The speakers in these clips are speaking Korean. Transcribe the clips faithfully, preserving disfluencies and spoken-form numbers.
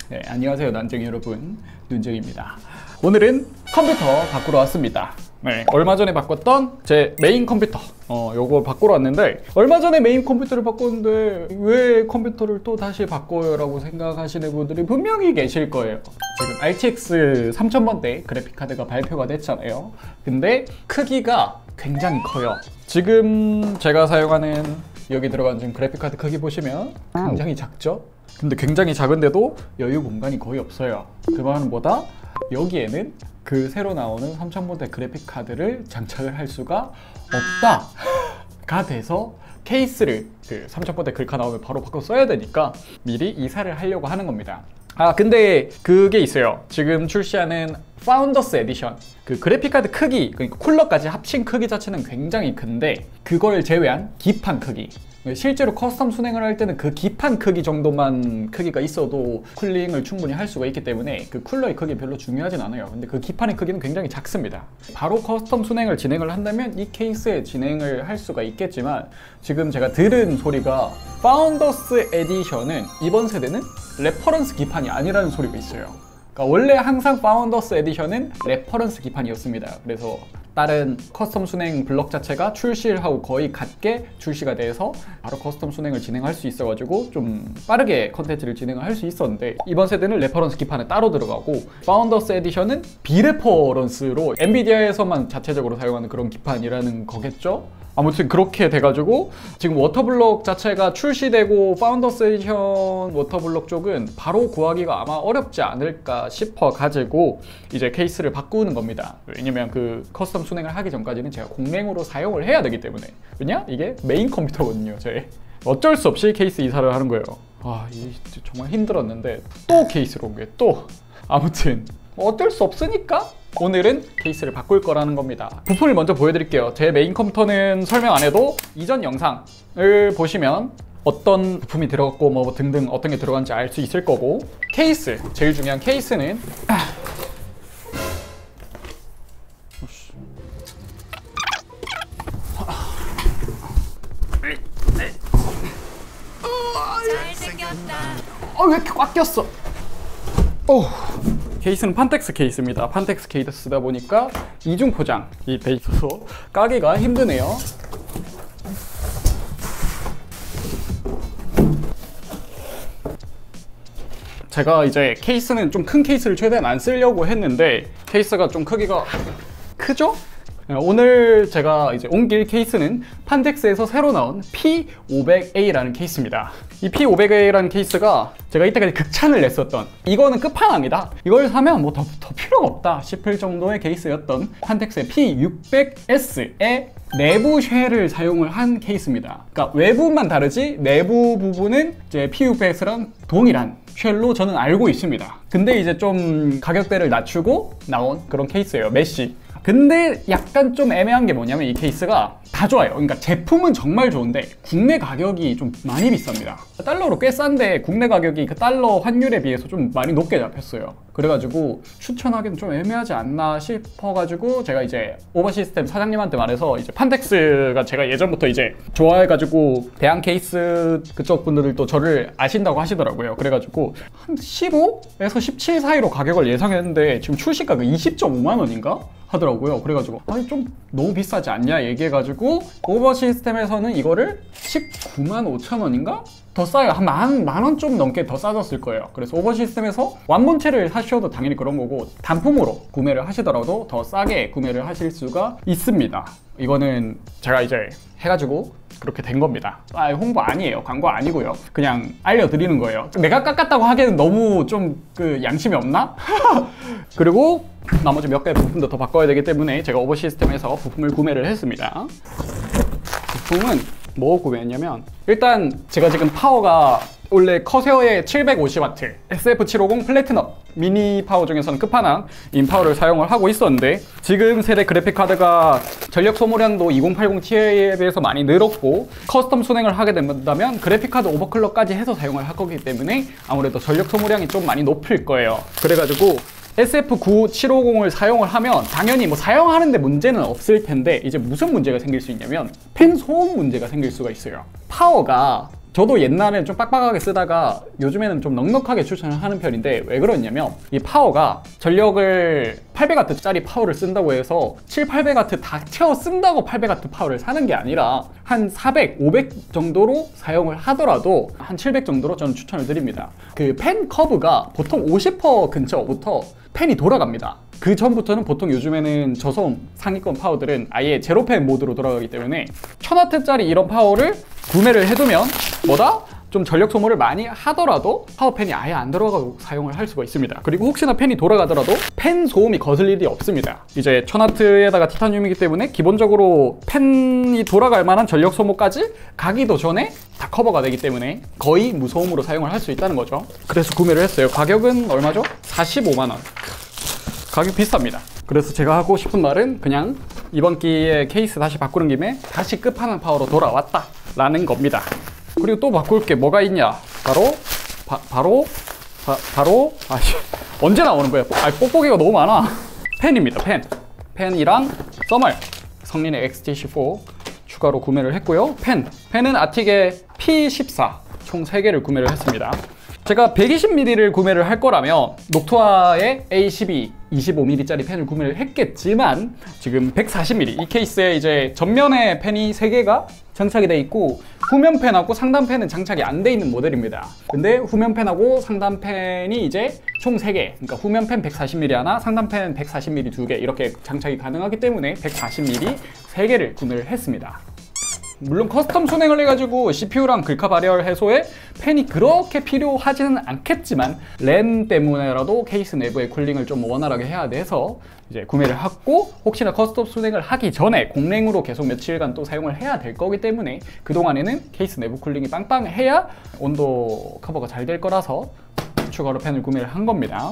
네, 안녕하세요 난쟁이 여러분, 눈쟁입니다. 오늘은 컴퓨터 바꾸러 왔습니다. 네, 얼마 전에 바꿨던 제 메인 컴퓨터 어 요거 바꾸러 왔는데, 얼마 전에 메인 컴퓨터를 바꿨는데 왜 컴퓨터를 또 다시 바꿔요 라고 생각하시는 분들이 분명히 계실 거예요. 지금 알티엑스 삼천 번대 그래픽카드가 발표가 됐잖아요. 근데 크기가 굉장히 커요. 지금 제가 사용하는 여기 들어간 지금 그래픽카드 크기 보시면 굉장히 작죠? 근데 굉장히 작은데도 여유 공간이 거의 없어요. 그 말은 뭐다? 여기에는 그 새로 나오는 삼천 번대 그래픽 카드를 장착을 할 수가 없다 가 돼서 케이스를 그 삼천 번대 글카 나오면 바로 바꿔 써야 되니까 미리 이사를 하려고 하는 겁니다. 아 근데 그게 있어요. 지금 출시하는 파운더스 에디션, 그 그래픽카드 크기, 그러니까 쿨러까지 합친 크기 자체는 굉장히 큰데 그걸 제외한 기판 크기, 실제로 커스텀 순행을 할 때는 그 기판 크기 정도만 크기가 있어도 쿨링을 충분히 할 수가 있기 때문에 그 쿨러의 크기 별로 중요하진 않아요. 근데 그 기판의 크기는 굉장히 작습니다. 바로 커스텀 순행을 진행을 한다면 이 케이스에 진행을 할 수가 있겠지만, 지금 제가 들은 소리가 파운더스 에디션은 이번 세대는 레퍼런스 기판이 아니라는 소리가 있어요. 그러니까 원래 항상 파운더스 에디션은 레퍼런스 기판이었습니다. 그래서 다른 커스텀 순행 블럭 자체가 출시를 하고 거의 같게 출시가 돼서 바로 커스텀 순행을 진행할 수 있어가지고 좀 빠르게 컨텐츠를 진행을 할 수 있었는데, 이번 세대는 레퍼런스 기판에 따로 들어가고 파운더스 에디션은 비레퍼런스로 엔비디아에서만 자체적으로 사용하는 그런 기판이라는 거겠죠? 아무튼 그렇게 돼가지고 지금 워터블럭 자체가 출시되고 파운더스 에디션 워터블럭 쪽은 바로 구하기가 아마 어렵지 않을까 싶어가지고 이제 케이스를 바꾸는 겁니다. 왜냐면 그 커스텀 순행을 하기 전까지는 제가 공랭으로 사용을 해야 되기 때문에. 왜냐? 이게 메인 컴퓨터거든요. 제 어쩔 수 없이 케이스 이사를 하는 거예요. 아, 이 정말 힘들었는데 또 케이스로 온 거예요. 또. 아무튼 어쩔 수 없으니까 오늘은 케이스를 바꿀 거라는 겁니다. 부품을 먼저 보여드릴게요. 제 메인 컴퓨터는 설명 안 해도 이전 영상을 보시면 어떤 부품이 들어갔고 뭐 등등 어떤 게 들어간지 알 수 있을 거고, 케이스, 제일 중요한 케이스는 아, 왜 이렇게 꽉 꼈어? 오. 케이스는 판텍스 케이스입니다. 판텍스 케이스다 보니까 이중 포장이 돼 있어서 까기가 힘드네요. 제가 이제 케이스는 좀 큰 케이스를 최대한 안 쓰려고 했는데 케이스가 좀 크기가 크죠? 오늘 제가 이제 옮길 케이스는 판텍스에서 새로 나온 피 오백 에이라는 케이스입니다. 이 피 오백 에이라는 케이스가 제가 이때까지 극찬을 냈었던, 이거는 끝판왕이다, 이걸 사면 뭐 더 더 필요가 없다 싶을 정도의 케이스였던 판텍스의 피 육백 에스의 내부 쉘을 사용을 한 케이스입니다. 그러니까 외부만 다르지 내부 부분은 이제 피 육백 에스랑 동일한 쉘로 저는 알고 있습니다. 근데 이제 좀 가격대를 낮추고 나온 그런 케이스예요. 메쉬. 근데 약간 좀 애매한 게 뭐냐면 이 케이스가 다 좋아요. 그러니까 제품은 정말 좋은데 국내 가격이 좀 많이 비쌉니다. 달러로 꽤 싼데 국내 가격이 그 달러 환율에 비해서 좀 많이 높게 잡혔어요. 그래가지고 추천하기는 좀 애매하지 않나 싶어가지고 제가 이제 오버시스템 사장님한테 말해서, 이제 판텍스가 제가 예전부터 이제 좋아해가지고 대한 케이스 그쪽 분들도 저를 아신다고 하시더라고요. 그래가지고 한 십오에서 십칠 사이로 가격을 예상했는데 지금 출시가가 이십 점 오만 원인가? 하더라고요. 그래가지고 아니 좀 너무 비싸지 않냐 얘기해가지고 오버시스템에서는 이거를 십구만 오천 원인가? 더 싸요. 한 만, 만 원 좀 넘게 더 싸졌을 거예요. 그래서 오버시스템에서 완본체를 사셔도 당연히 그런 거고, 단품으로 구매를 하시더라도 더 싸게 구매를 하실 수가 있습니다. 이거는 제가 이제 해가지고 그렇게 된 겁니다. 아, 홍보 아니에요. 광고 아니고요. 그냥 알려드리는 거예요. 내가 깎았다고 하기에는 너무 좀 그 양심이 없나? 그리고 나머지 몇 개의 부품도 더 바꿔야 되기 때문에 제가 오버시스템에서 부품을 구매를 했습니다. 부품은 뭐 구매했냐면, 일단 제가 지금 파워가 원래 커세어의 칠백오십 와트 에스에프 칠백오십 플래티넘 미니 파워 중에서는 끝판왕인 파워를 사용을 하고 있었는데, 지금 세대 그래픽카드가 전력 소모량도 이공팔공 티에 비해서 많이 늘었고 커스텀 순행을 하게 된다면 그래픽카드 오버클럭까지 해서 사용을 할 거기 때문에 아무래도 전력 소모량이 좀 많이 높을 거예요. 그래가지고 에스에프 구칠오공을 사용을 하면 당연히 뭐 사용하는데 문제는 없을 텐데, 이제 무슨 문제가 생길 수 있냐면 팬 소음 문제가 생길 수가 있어요. 파워가 저도 옛날에는 좀 빡빡하게 쓰다가 요즘에는 좀 넉넉하게 추천을 하는 편인데, 왜 그러냐면 이 파워가 전력을 팔백 와트짜리 파워를 쓴다고 해서 칠, 팔백 와트 다 채워 쓴다고 팔백 와트 파워를 사는 게 아니라 한 사백, 오백 정도로 사용을 하더라도 한 칠백 정도로 저는 추천을 드립니다. 그 팬 커브가 보통 오십 퍼센트 근처부터 팬이 돌아갑니다. 그 전부터는 보통 요즘에는 저소음 상위권 파워들은 아예 제로팬 모드로 돌아가기 때문에 천 와트짜리 이런 파워를 구매를 해두면 뭐다? 좀 전력 소모를 많이 하더라도 파워팬이 아예 안 들어가고 사용을 할 수가 있습니다. 그리고 혹시나 팬이 돌아가더라도 팬 소음이 거슬 일이 없습니다. 이제 천 와트에다가 티타늄이기 때문에 기본적으로 팬이 돌아갈 만한 전력 소모까지 가기도 전에 다 커버가 되기 때문에 거의 무소음으로 사용을 할 수 있다는 거죠. 그래서 구매를 했어요. 가격은 얼마죠? 사십오만 원. 가격 비쌉니다. 그래서 제가 하고 싶은 말은 그냥 이번 기회에 케이스 다시 바꾸는 김에 다시 끝판왕 파워로 돌아왔다 라는 겁니다. 그리고 또 바꿀 게 뭐가 있냐? 바로 바, 바로 바, 바로 아씨 언제 나오는 거야? 아 뽁뽁이가 너무 많아. 펜입니다. 펜 펜이랑 써멀 성린의 엑스티씨 사 추가로 구매를 했고요. 펜 펜은 아틱의 피 십사 총 세 개를 구매를 했습니다. 제가 백이십 밀리리터를 구매를 할 거라면 녹투아의 에이 십이 이십오 밀리리터짜리 펜을 구매를 했겠지만 지금 백사십 밀리리터 이 케이스에 이제 전면에 펜이 세 개가 장착이 돼 있고 후면 펜하고 상단 펜은 장착이 안 돼 있는 모델입니다. 근데 후면 펜하고 상단 펜이 이제 총 세 개, 그러니까 후면 펜 백사십 밀리리터 하나, 상단 펜 백사십 밀리리터 두 개 이렇게 장착이 가능하기 때문에 백사십 밀리리터 세 개를 구매를 했습니다. 물론 커스텀 순행을 해가지고 씨피유랑 글카 발열 해소에 팬이 그렇게 필요하지는 않겠지만 램 때문에라도 케이스 내부의 쿨링을 좀 원활하게 해야 돼서 이제 구매를 하고, 혹시나 커스텀 순행을 하기 전에 공랭으로 계속 며칠간 또 사용을 해야 될 거기 때문에 그동안에는 케이스 내부 쿨링이 빵빵해야 온도 커버가 잘 될 거라서 추가로 펜을 구매를 한 겁니다.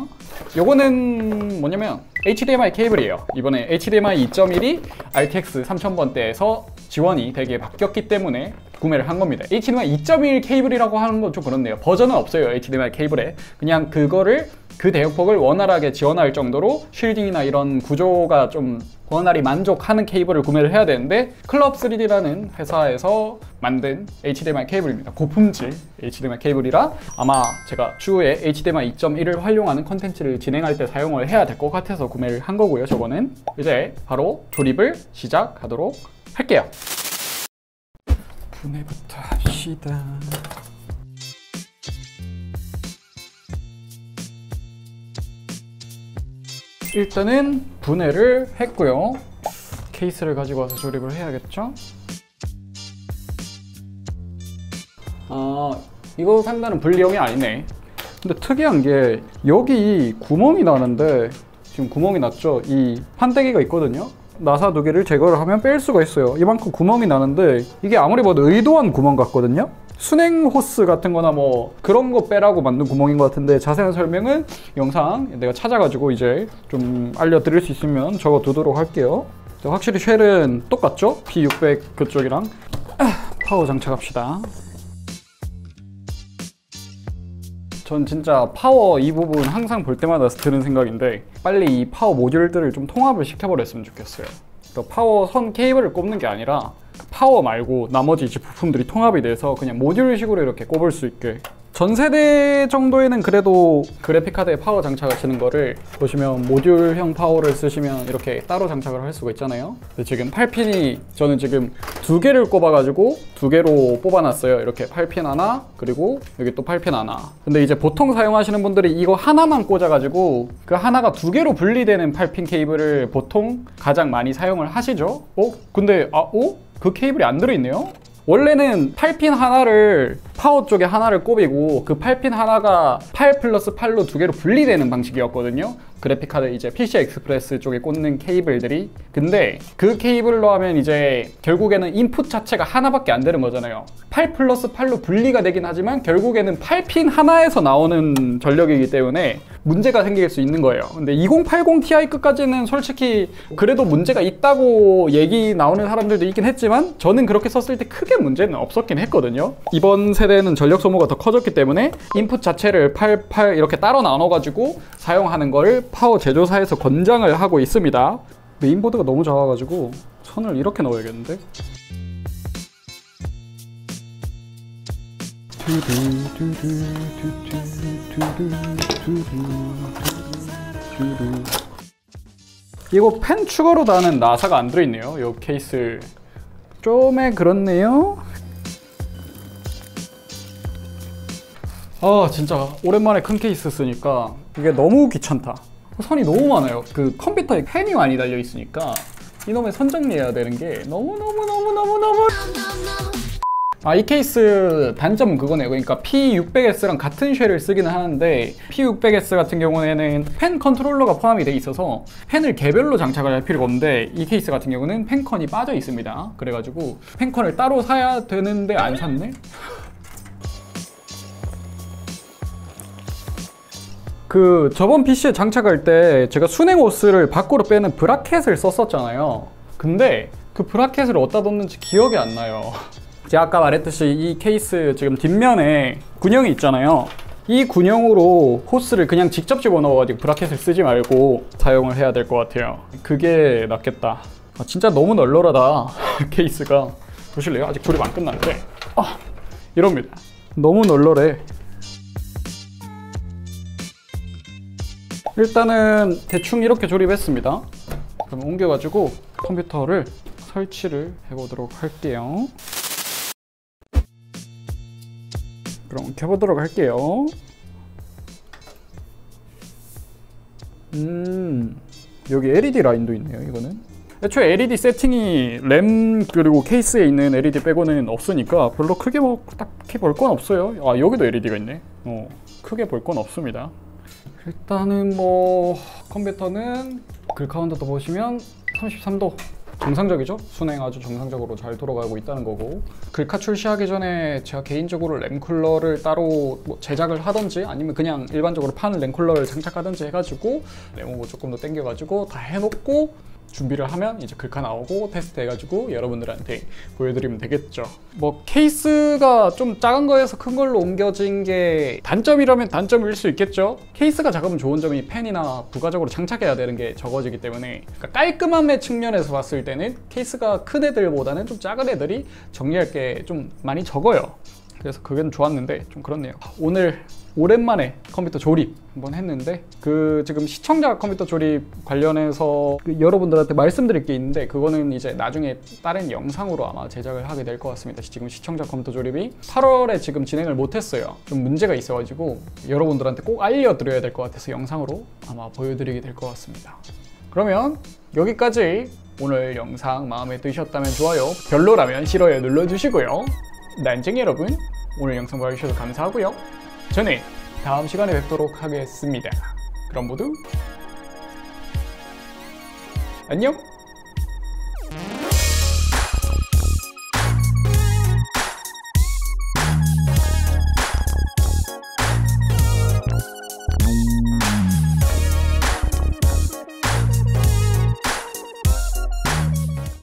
요거는 뭐냐면 에이치디엠아이 케이블이에요. 이번에 에이치디엠아이 이 점 일이 알티엑스 삼천 번대에서 지원이 되게 바뀌었기 때문에 구매를 한 겁니다. 에이치디엠아이 이 점 일 케이블이라고 하는 건 좀 그렇네요. 버전은 없어요. 에이치디엠아이 케이블에 그냥 그거를 그 대역폭을 원활하게 지원할 정도로 쉴딩이나 이런 구조가 좀 원활히 만족하는 케이블을 구매를 해야 되는데 클럽 쓰리디라는 회사에서 만든 에이치디엠아이 케이블입니다. 고품질 에이치디엠아이 케이블이라 아마 제가 추후에 에이치디엠아이 이 점 일을 활용하는 컨텐츠를 진행할 때 사용을 해야 될 것 같아서 구매를 한 거고요. 저거는 이제 바로 조립을 시작하도록 할게요. 분해부터 합시다. 일단은 분해를 했고요. 케이스를 가지고 와서 조립을 해야겠죠? 아, 이거 상단은 분리형이 아니네. 근데 특이한 게 여기 구멍이 나는데, 지금 구멍이 났죠? 이 판때기가 있거든요? 나사 두 개를 제거를 하면 뺄 수가 있어요. 이만큼 구멍이 나는데 이게 아무리 봐도 의도한 구멍 같거든요? 순행 호스 같은 거나 뭐 그런 거 빼라고 만든 구멍인 것 같은데, 자세한 설명은 영상 내가 찾아가지고 이제 좀 알려드릴 수 있으면 적어 두도록 할게요. 확실히 쉘은 똑같죠? 피 육백 그쪽이랑. 파워 장착합시다. 전 진짜 파워 이 부분 항상 볼 때마다 드는 생각인데, 빨리 이 파워 모듈들을 좀 통합을 시켜버렸으면 좋겠어요. 그러니까 파워 선 케이블을 꼽는 게 아니라 파워 말고 나머지 이제 부품들이 통합이 돼서 그냥 모듈식으로 이렇게 꼽을 수 있게. 전 세대 정도에는 그래도 그래픽카드에 파워 장착하시는 거를 보시면 모듈형 파워를 쓰시면 이렇게 따로 장착을 할 수가 있잖아요. 근데 지금 팔 핀이 저는 지금 두 개를 꼽아가지고 두 개로 뽑아놨어요. 이렇게 팔 핀 하나, 그리고 여기 또 팔 핀 하나. 근데 이제 보통 사용하시는 분들이 이거 하나만 꽂아가지고 그 하나가 두 개로 분리되는 팔 핀 케이블을 보통 가장 많이 사용을 하시죠. 어? 근데 아, 어? 그 케이블이 안 들어있네요? 원래는 팔 핀 하나를 파워 쪽에 하나를 꼽이고 그 팔 핀 하나가 팔 플러스 팔로 두 개로 분리되는 방식이었거든요. 그래픽카드 이제 피씨 익스프레스 쪽에 꽂는 케이블들이. 근데 그 케이블로 하면 이제 결국에는 인풋 자체가 하나밖에 안 되는 거잖아요. 팔 플러스 팔로 분리가 되긴 하지만 결국에는 팔 핀 하나에서 나오는 전력이기 때문에 문제가 생길 수 있는 거예요. 근데 이공팔공 티아이급까지는 솔직히 그래도 문제가 있다고 얘기 나오는 사람들도 있긴 했지만 저는 그렇게 썼을 때 크게 문제는 없었긴 했거든요. 이번 세대는 전력 소모가 더 커졌기 때문에 인풋 자체를 팔, 팔 이렇게 따로 나눠가지고 사용하는 걸 파워 제조사에서 권장을 하고 있습니다. 메인보드가 너무 작아가지고 선을 이렇게 넣어야겠는데? 이거 펜 추가로 다는 나사가 안 들어있네요. 이 케이스 좀에 그렇네요. 아 진짜 오랜만에 큰 케이스 쓰니까 이게 너무 귀찮다. 선이 너무 많아요. 그 컴퓨터에 펜이 많이 달려 있으니까 이놈의 선 정리해야 되는 게 너무너무너무너무너무. 아, 이 케이스 단점은 그거네요. 그러니까 피 육백 에스랑 같은 쉘을 쓰기는 하는데 피 육백 에스 같은 경우에는 펜 컨트롤러가 포함이 돼 있어서 펜을 개별로 장착을 할 필요가 없는데 이 케이스 같은 경우는 펜컨이 빠져 있습니다. 그래가지고 펜컨을 따로 사야 되는데 안 샀네? 그 저번 피시에 장착할 때 제가 순행 호스를 밖으로 빼는 브라켓을 썼었잖아요. 근데 그 브라켓을 어디다 뒀는지 기억이 안 나요. 제가 아까 말했듯이 이 케이스 지금 뒷면에 군형이 있잖아요. 이 군형으로 호스를 그냥 직접 집어넣어가지고 브라켓을 쓰지 말고 사용을 해야 될 것 같아요. 그게 낫겠다. 아, 진짜 너무 널널하다 케이스가. 보실래요? 아직 조립 안 끝났는데 아, 이럽니다. 너무 널널해. 일단은 대충 이렇게 조립했습니다. 그럼 옮겨가지고 컴퓨터를 설치를 해보도록 할게요. 그럼 켜보도록 할게요. 음, 여기 엘이디 라인도 있네요. 이거는 애초에 엘이디 세팅이 램 그리고 케이스에 있는 엘이디 빼고는 없으니까 별로 크게 뭐 딱히 볼 건 없어요. 아, 여기도 엘이디가 있네. 어, 크게 볼 건 없습니다. 일단은 뭐 컴퓨터는 글 카운터도 보시면 삼십삼 도 정상적이죠? 순행 아주 정상적으로 잘 돌아가고 있다는 거고, 글카 출시하기 전에 제가 개인적으로 램쿨러를 따로 뭐 제작을 하던지 아니면 그냥 일반적으로 파는 램쿨러를 장착하든지 해가지고 레모버 조금 더 당겨가지고 다 해놓고 준비를 하면 이제 글카 나오고 테스트 해가지고 여러분들한테 보여드리면 되겠죠. 뭐 케이스가 좀 작은 거에서 큰 걸로 옮겨진 게 단점이라면 단점일 수 있겠죠. 케이스가 작으면 좋은 점이 펜이나 부가적으로 장착해야 되는 게 적어지기 때문에, 그러니까 깔끔함의 측면에서 봤을 때는 케이스가 큰 애들보다는 좀 작은 애들이 정리할 게 좀 많이 적어요. 그래서 그건 좋았는데 좀 그렇네요. 오늘 오랜만에 컴퓨터 조립 한번 했는데, 그 지금 시청자 컴퓨터 조립 관련해서 그 여러분들한테 말씀드릴 게 있는데 그거는 이제 나중에 다른 영상으로 아마 제작을 하게 될 것 같습니다. 지금 시청자 컴퓨터 조립이 팔월에 지금 진행을 못했어요. 좀 문제가 있어가지고 여러분들한테 꼭 알려드려야 될 것 같아서 영상으로 아마 보여드리게 될 것 같습니다. 그러면 여기까지 오늘 영상 마음에 드셨다면 좋아요, 별로라면 싫어요 눌러주시고요. 난쟁이 여러분, 오늘 영상 봐주셔서 감사하고요. 저는 다음 시간에 뵙도록 하겠습니다. 그럼 모두 안녕!